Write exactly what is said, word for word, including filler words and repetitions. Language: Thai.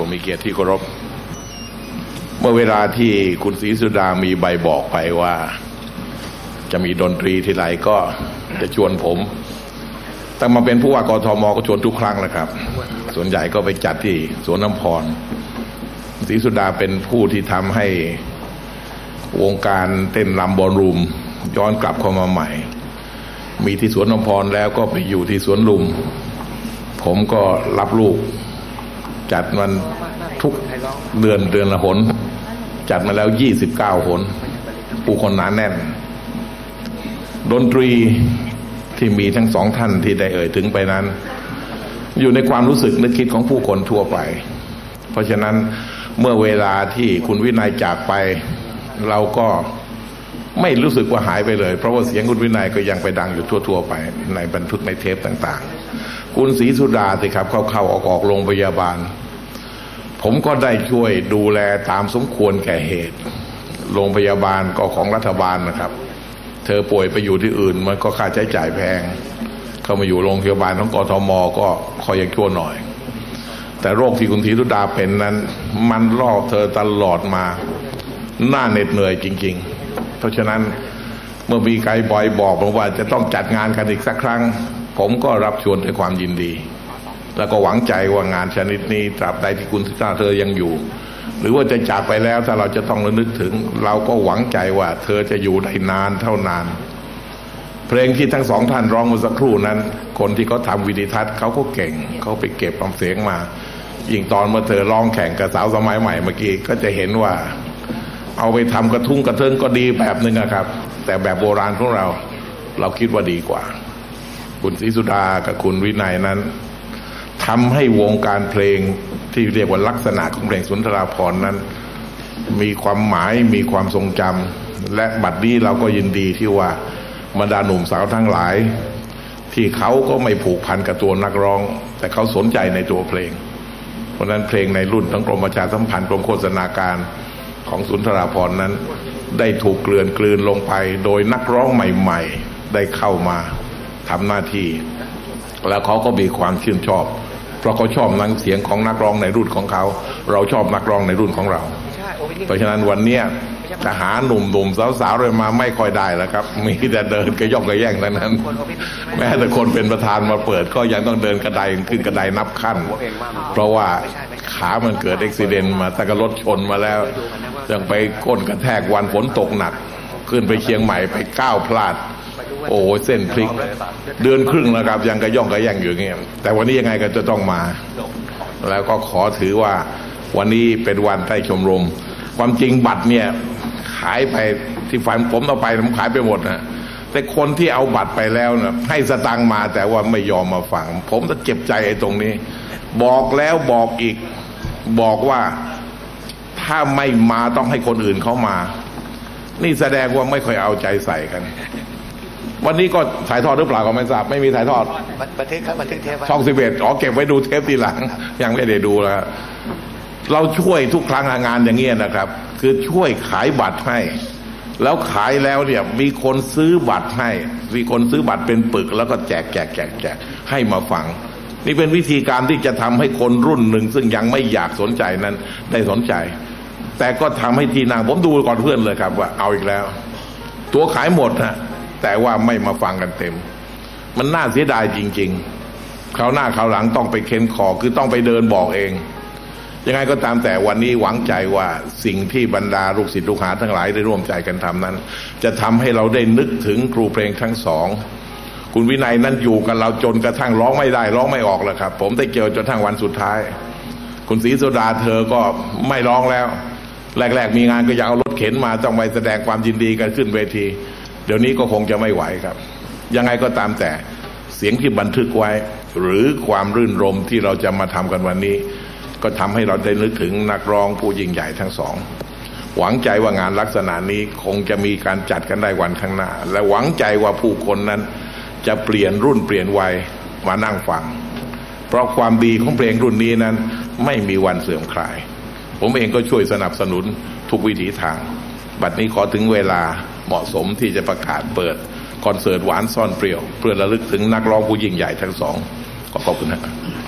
ผู้มีเกียรติที่เคารพเมื่อเวลาที่คุณศรีสุดามีใบบอกไปว่าจะมีดนตรีทีไรก็จะชวนผมตั้งมาเป็นผู้ว่ากทมก็ชวนทุกครั้งแหละครับส่วนใหญ่ก็ไปจัดที่สวนน้ำพรศรีสุดาเป็นผู้ที่ทำให้วงการเต้นรำบอลรูมย้อนกลับเข้ามาใหม่มีที่สวนน้ำพรแล้วก็ไปอยู่ที่สวนลุมผมก็รับลูกจัดมันทุกเดือนเดือนละหนจัดมาแล้วยี่สิบเก้าหนผู้คนหนาแน่นดนตรีที่มีทั้งสองท่านที่ได้เอ่ยถึงไปนั้นอยู่ในความรู้สึกนึกคิดของผู้คนทั่วไปเพราะฉะนั้นเมื่อเวลาที่คุณวินัยจากไปเราก็ไม่รู้สึกว่าหายไปเลยเพราะว่าเสียงคุณวินัยก็ยังไปดังอยู่ทั่วๆไปในบันทึกในเทปต่างๆคุณศรีสุดาสิครับเข้าๆออกๆโรงพยาบาลผมก็ได้ช่วยดูแลตามสมควรแก่เหตุโรงพยาบาลก็ของรัฐบาลนะครับเธอป่วยไปอยู่ที่อื่นมันก็ค่าใช้จ่ายแพงเข้ามาอยู่โรงพยาบาลของกทมก็คอยยังชั่วหน่อยแต่โรคที่คุณศรีสุดาเป็นนั้นมันล่อเธอตลอดมาหน้าเหน็ดเหนื่อยจริงๆเพราะฉะนั้นเมื่อมีใครบอยบอกผมว่าจะต้องจัดงานกันอีกสักครั้งผมก็รับชวนด้วยความยินดีแล้วก็หวังใจว่างานชนิดนี้ตราบใดที่คุณศรีสุดาเธอยังอยู่หรือว่าจะจากไปแล้วถ้าเราจะต้องระลึกถึงเราก็หวังใจว่าเธอจะอยู่ได้นานเท่านานเพลงที่ทั้งสองท่านร้องเมื่อสักครู่นั้นคนที่เขาทำวิดีทัศน์เขาก็เก่งเขาไปเก็บความเสียงมายิ่งตอนเมื่อเธอร้องแข่งกับสาวสมัยใหม่เมื่อกี้ก็จะเห็นว่าเอาไปทำกระทุ้งกระเทิงก็ดีแบบหนึ่งนะครับแต่แบบโบราณของเราเราคิดว่าดีกว่าคุณศรีสุดากับคุณวินัยนั้นทำให้วงการเพลงที่เรียกว่าลักษณะของเพลงสุนทราภรณ์นั้นมีความหมายมีความทรงจำและบัดนี้เราก็ยินดีที่ว่าบรรดาหนุ่มสาวทั้งหลายที่เขาก็ไม่ผูกพันกับตัวนักร้องแต่เขาสนใจในตัวเพลงเพราะนั้นเพลงในรุ่นทั้งกรมประชาสัมพันธ์กรมโฆษณาการของสุนทราภรณ์นั้นได้ถูกเกลื่อนกลืนลงไปโดยนักร้องใหม่ๆได้เข้ามาทำหน้าที่แล้วเขาก็มีความชื่นชอบเพราะเขาชอบนักเสียงของนักร้องในรุ่นของเขาเราชอบนักร้องในรุ่นของเราเพราะฉะนั้นวันนี้จะหาหนุ่มๆสาวๆเลยมาไม่ค่อยได้แล้วครับมีแต่เดินกระย่องกระแย่งนั้นนั้นแม้แต่คนเป็นประธานมาเปิดก็ยังต้องเดินกระไดขึ้นกระไดนับขั้นเพราะว่าขามันเกิดอุบัติเหตุมาแต่ก็รถชนมาแล้วยังไปก้นกระแทกวันฝนตกหนักขึ้นไปเชียงใหม่ไปก้าวพลาดโอ้เส้นพลิกเดือนครึ่งแล้วครับยังกระย่องกระแย่งอยู่เงี้ยแต่วันนี้ยังไงก็จะต้องมาแล้วก็ขอถือว่าวันนี้เป็นวันใต้ชมรมความจริงบัตรเนี่ยขายไปที่ฝ่ายผมเอาไปผมขายไปหมดนะแต่คนที่เอาบัตรไปแล้วนะให้สตังค์มาแต่ว่าไม่ยอมมาฟังผมจะเจ็บใจไอ้ตรงนี้บอกแล้วบอกอีกบอกว่าถ้าไม่มาต้องให้คนอื่นเขามานี่แสดงว่าไม่ค่อยเอาใจใส่กันวันนี้ก็ถ่ายทอดหรือเปล่าก็ไม่ทราบไม่มีถ่ายทอดบันทึกครับบันทึกเทปช่องสิบเอ็ดอ๋อเก็บไว้ดูเทปทีหลังยังไม่ได้ดูแล้วเราช่วยทุกครั้งงานอย่างเงี้ยนะครับคือช่วยขายบัตรให้แล้วขายแล้วเนี่ยมีคนซื้อบัตรให้มีคนซื้อบัตรเป็นปึกแล้วก็แจกแจกแจกแจกให้มาฟังนี่เป็นวิธีการที่จะทำให้คนรุ่นหนึ่งซึ่งยังไม่อยากสนใจนั้นได้สนใจแต่ก็ทำให้ทีนางผมดูก่อนเพื่อนเลยครับว่าเอาอีกแล้วตัวขายหมดฮะแต่ว่าไม่มาฟังกันเต็มมันน่าเสียดายจริงๆคราวหน้าคราวหลังต้องไปเค้นคอคือต้องไปเดินบอกเองยังไงก็ตามแต่วันนี้หวังใจว่าสิ่งที่บรรดาลูกศิษย์ลูกหาทั้งหลายได้ร่วมใจกันทำนั้นจะทำให้เราได้นึกถึงครูเพลงทั้งสองคุณวินัยนั้นอยู่กับเราจนกระทั่งร้องไม่ได้ร้องไม่ออกแล้วครับผมได้เจอจนทั้งวันสุดท้ายคุณศรีสุดาเธอก็ไม่ร้องแล้วแรกๆมีงานก็อยากเอารถเข็นมาต้องไปแสดงความยินดีกันขึ้นเวทีเดี๋ยวนี้ก็คงจะไม่ไหวครับยังไงก็ตามแต่เสียงที่บันทึกไว้หรือความรื่นรมที่เราจะมาทำกันวันนี้ก็ทำให้เราได้นึกถึงนักร้องผู้ยิ่งใหญ่ทั้งสองหวังใจว่างานลักษณะนี้คงจะมีการจัดกันได้วันข้างหน้าและหวังใจว่าผู้คนนั้นจะเปลี่ยนรุ่นเปลี่ยนวัยมานั่งฟังเพราะความดีของเพลงรุ่นนี้นั้นไม่มีวันเสื่อมคลายผมเองก็ช่วยสนับสนุนทุกวิถีทางบัดนี้ขอถึงเวลาเหมาะสมที่จะประกาศเปิดคอนเสิร์ตหวานซ่อนเปรี้ยวเพื่อระลึกถึงนักร้องผู้ยิ่งใหญ่ทั้งสองขอขอบคุณครับ